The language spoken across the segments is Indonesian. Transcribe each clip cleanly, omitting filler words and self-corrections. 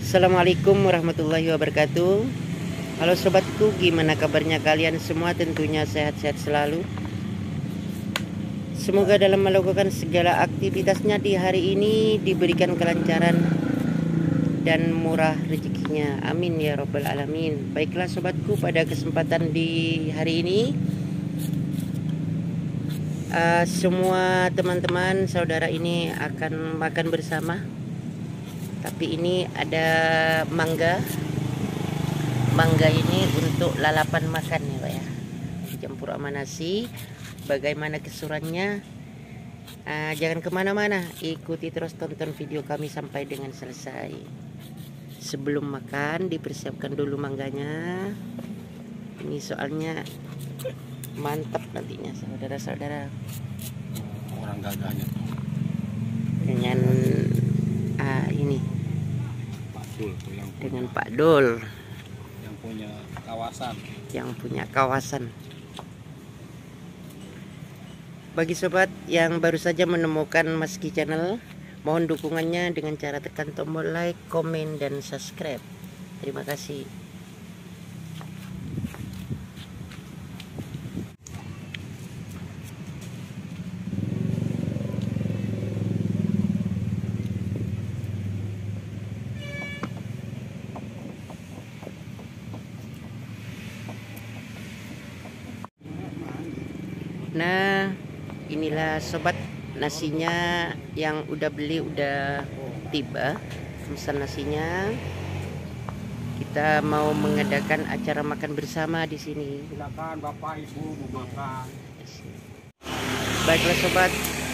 Assalamualaikum warahmatullahi wabarakatuh. Halo sobatku, gimana kabarnya kalian semua? Tentunya sehat-sehat selalu. Semoga dalam melakukan segala aktivitasnya di hari ini diberikan kelancaran dan murah rezekinya. Amin ya robbal alamin. Baiklah sobatku, pada kesempatan di hari ini semua teman-teman saudara ini akan makan bersama. Tapi ini ada mangga ini untuk lalapan makan ya Pak ya, dicampur sama nasi. Bagaimana kesurannya? Jangan kemana-mana, ikuti terus, tonton video kami sampai dengan selesai. Sebelum makan dipersiapkan dulu mangganya. Ini soalnya mantap nantinya saudara-saudara. Orang gagahnya Dengan ini Pak Dul tuh dengan Pak Dul yang punya kawasan. Bagi sobat yang baru saja menemukan Maski Channel, mohon dukungannya dengan cara tekan tombol like, komen, dan subscribe. Terima kasih. Nah, inilah sobat nasinya yang udah beli, udah tiba. Pesan nasinya. Kita mau mengadakan acara makan bersama di sini. Silakan Bapak Ibu mau makan. Baiklah sobat,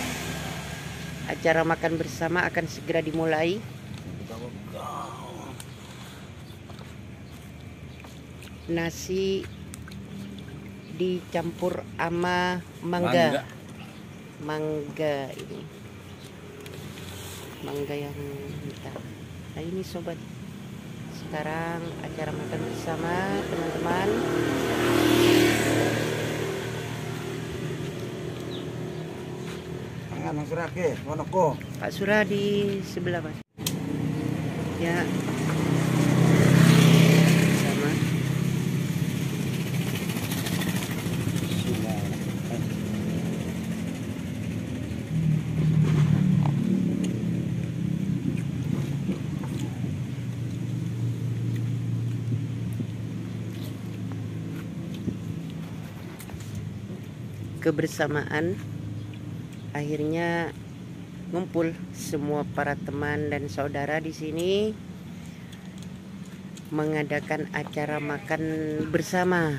acara makan bersama akan segera dimulai. Nasi dicampur sama mangga ini, mangga yang hitam. Nah ini sobat, sekarang acara makan bersama teman-teman. Mang Surah ke, Monoko. Pak Surah di sebelah Mas. Ya. Sama. Kebersamaan akhirnya ngumpul semua para teman dan saudara di sini mengadakan acara makan bersama.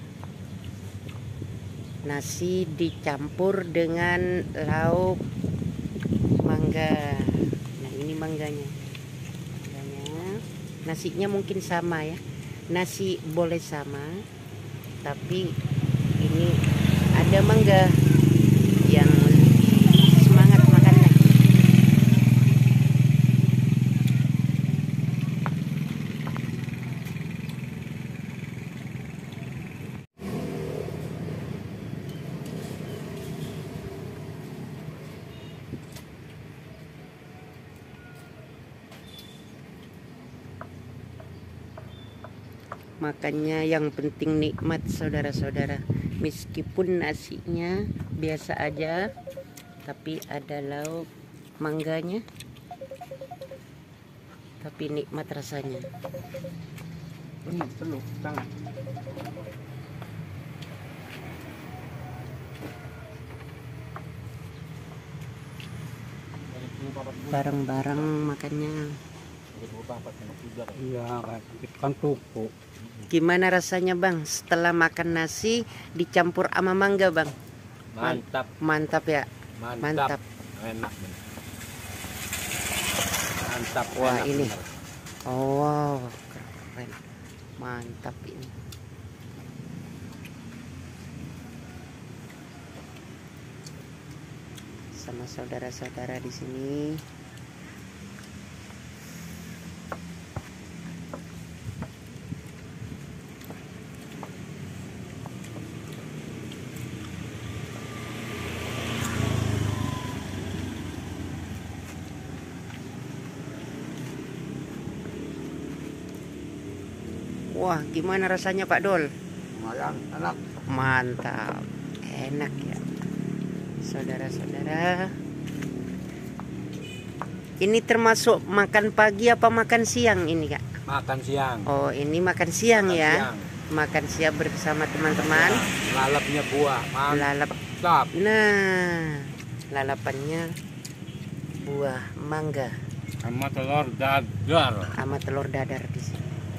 Nasi dicampur dengan lauk mangga. Nah ini mangganya. Nasinya mungkin sama ya. Nasi boleh sama, tapi ini ada mangga yang semangat makannya. Makannya yang penting nikmat saudara-saudara. Meskipun nasinya biasa aja, tapi ada lauk mangganya, tapi nikmat rasanya. Peluk tangan. Bareng-bareng makannya. Iya, kan tuku. Gimana rasanya Bang setelah makan nasi dicampur sama mangga Bang? Mantap. Mantap ya? Mantap. Enak. Mantap. Wah enak, ini. bener. Oh wow, keren. Mantap ini. Sama saudara-saudara di sini. Wah, gimana rasanya Pak Dol? Lumayan enak. Mantap, enak ya, saudara-saudara. Ini termasuk makan pagi apa makan siang ini Kak? Makan siang. Oh, ini makan siang Makan ya. siang. Makan siang bersama teman-teman. Lalapnya buah. Lalap. Mantap. Nah, lalapannya buah mangga Sama telur dadar. sama telur dadar di sini.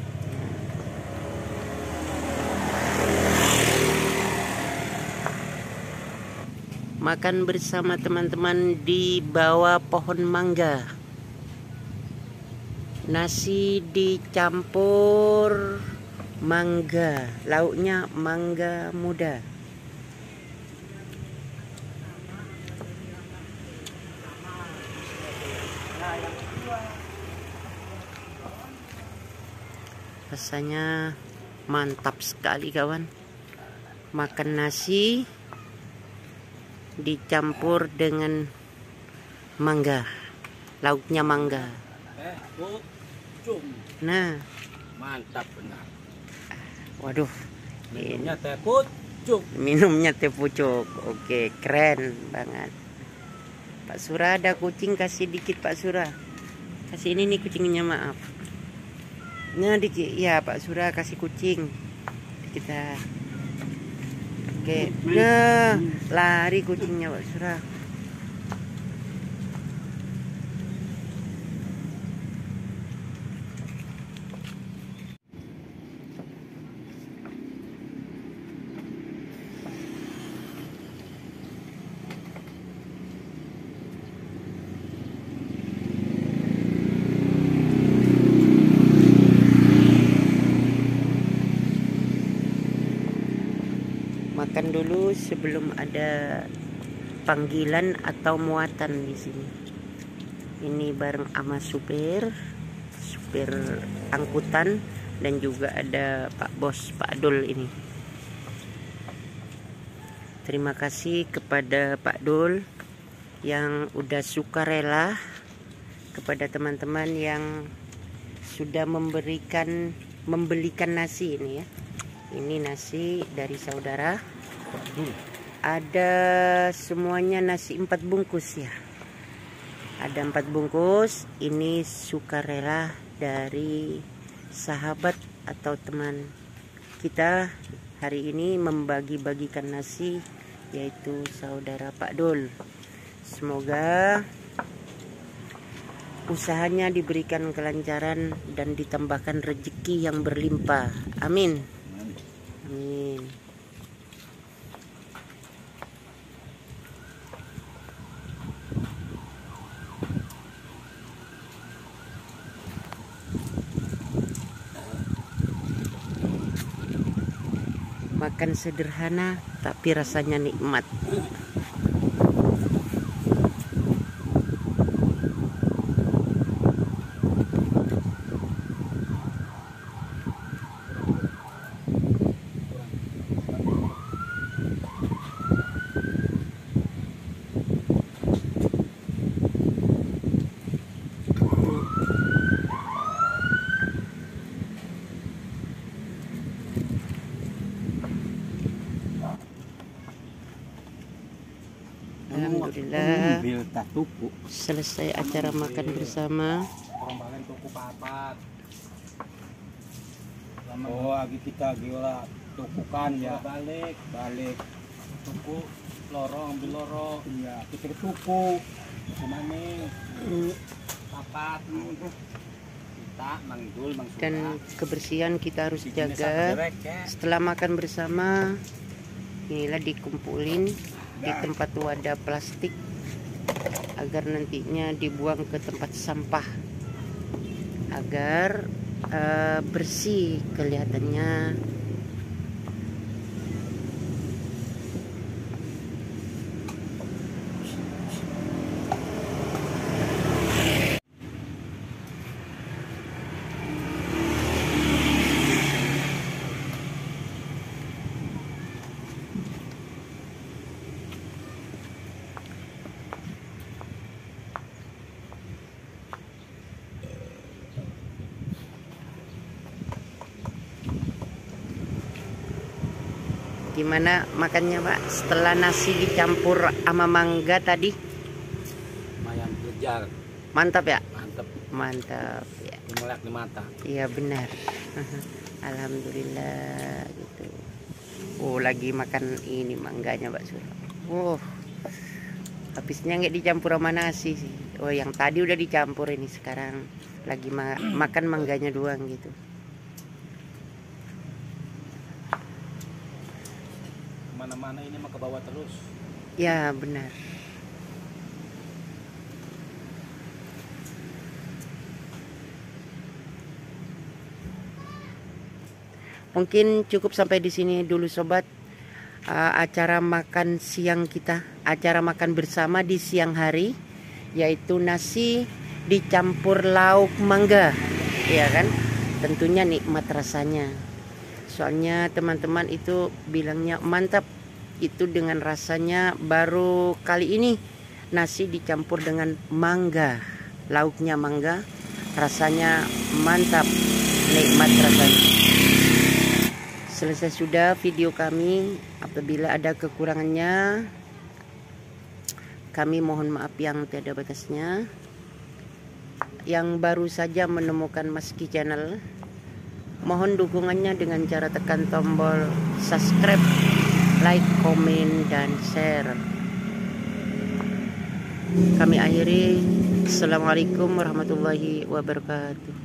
Makan bersama teman-teman di bawah pohon mangga. Nasi dicampur mangga, lauknya mangga muda. Rasanya mantap sekali kawan. Makan nasi dicampur dengan mangga, lauknya mangga. Pucung. Nah, Mantap benar. waduh, Minumnya teh pucung. minumnya teh pucuk. Oke, keren banget. Pak Sura ada kucing, kasih dikit Pak Sura. Kasih ini nih kucingnya, maaf. Nah, dikit ya Pak Sura kasih kucing. Kita. Oke, nah lari kucingnya Pak Sura. Makan dulu sebelum ada panggilan atau muatan di sini. Ini bareng sama supir angkutan, dan juga ada Pak Bos, Pak Dul ini. Terima kasih kepada Pak Dul yang udah sukarela, kepada teman-teman yang sudah membelikan nasi ini ya. Ini nasi dari saudara. Ada semuanya nasi 4 bungkus ya. Ada 4 bungkus. Ini sukarela dari sahabat atau teman kita hari ini membagi-bagikan nasi, yaitu saudara Pak Dul. Semoga usahanya diberikan kelancaran dan ditambahkan rezeki yang berlimpah. Amin. Amin. Makan sederhana tapi rasanya nikmat. Alhamdulillah selesai acara makan bersama. Oh, lagi kita gila tukukan ya. Balik tuku loro, ambil loro. Iya, kita tuku. Kemana? Papat. Kita mangdul. Dan kebersihan kita harus jaga. Setelah makan bersama, inilah dikumpulin di tempat wadah plastik agar nantinya dibuang ke tempat sampah agar bersih kelihatannya. Gimana makannya Pak? Setelah nasi dicampur sama mangga tadi? Lumayan kejar. Mantap ya? Mantap. Mantap ya. Melek di mata. Iya benar. Alhamdulillah gitu. Oh lagi makan ini mangganya Pak Sur. Oh habisnya nggak dicampur sama nasi sih. Oh yang tadi udah dicampur, ini sekarang lagi makan mangganya doang gitu. Mana-mana ini mah ke bawah terus. Ya benar. Mungkin cukup sampai di sini dulu sobat. Acara makan siang kita, acara makan bersama di siang hari, yaitu nasi dicampur lauk mangga, ya kan? Tentunya nikmat rasanya. Soalnya teman-teman itu bilangnya mantap, itu dengan rasanya baru kali ini nasi dicampur dengan mangga, lauknya mangga, rasanya mantap, nikmat rasanya. Selesai sudah video kami. Apabila ada kekurangannya, kami mohon maaf yang tiada batasnya. Yang baru saja menemukan Maski Channel, mohon dukungannya dengan cara tekan tombol subscribe, like, komen, dan share. Kami akhiri. Assalamualaikum warahmatullahi wabarakatuh.